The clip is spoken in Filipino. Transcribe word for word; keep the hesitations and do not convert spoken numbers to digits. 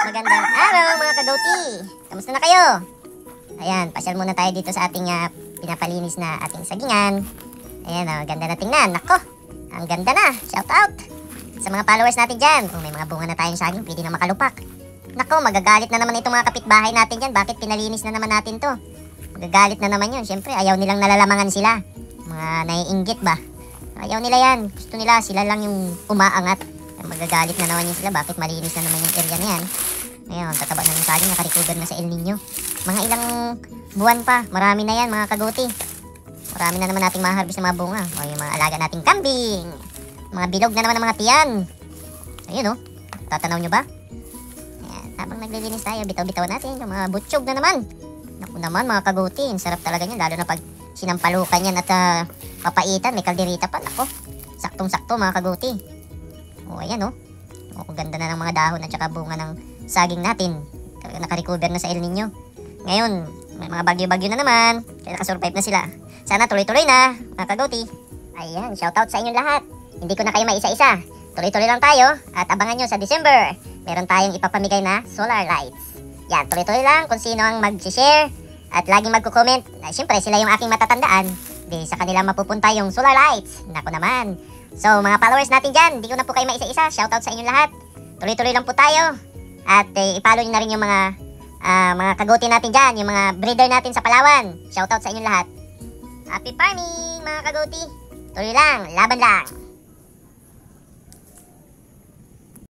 Magandang araw mga kagouti! Kamusta na kayo? Ayan, pasyal muna tayo dito sa ating uh, pinapalinis na ating sagingan. Ayan, oh, ganda na tingnan. Nako, ang ganda na. Shout out sa mga followers natin dyan. Kung may mga bunga na tayong saging, pwede na makalupak. Nako, magagalit na naman itong mga kapitbahay natin dyan. Bakit pinalinis na naman natin to? Magagalit na naman yun. Siyempre, ayaw nilang nalalamangan sila. Mga naiinggit ba? Ayaw nila yan. Gusto nila, sila lang yung umaangat. Magagalit na naman yun sila. Bakit malinis na naman yung area na yan? Ngayon, tataba na yung saging. Nakarecover na sa El Nino. Mga ilang buwan pa. Marami na yan mga kagouti. Marami na naman nating ma-harvest na mga bunga. O yung mga alaga nating kambing. Mga bilog na naman ng mga tiyan. Ayun o. Oh. Tatanaw nyo ba? Ayan, habang naglilinis tayo, bitaw-bitaw natin. Yung mga butsyog na naman. Naku naman mga kagouti. Sarap talaga yan. Lalo na pag sinampalukan yan at uh, papaitan. May kalderita pa. Naku. Saktong-sakto mga kagouti. O ayan o. Oh. O ganda na ng mga dahon at saka bunga ng saging natin. Nakarecover na sa El Nino. Ngayon, may mga bagyo-bagyo na naman. Kaya nakasurvive na sila. Sana tuloy-tuloy na mga kagouti. Ayan, shoutout sa inyong lahat. Hindi ko na kayo maisa-isa. Tuloy-tuloy lang tayo. At abangan nyo sa December. Meron tayong ipapamigay na solar lights. Yan, tuloy-tuloy lang kung sino ang mag-share. At laging magko-comment. Siyempre, sila yung aking matatandaan. Di sa kanila mapupunta yung solar lights. Naku naman. So, mga followers natin dyan, hindi ko na po kayo maisa-isa. Shoutout sa inyong lahat. Tuloy-tuloy lang po tayo. At eh, ipalo nyo na rin yung mga uh, mga kagouti natin dyan, yung mga breeder natin sa Palawan. Shoutout sa inyong lahat. Happy farming, mga kagouti. Tuloy lang, laban lang.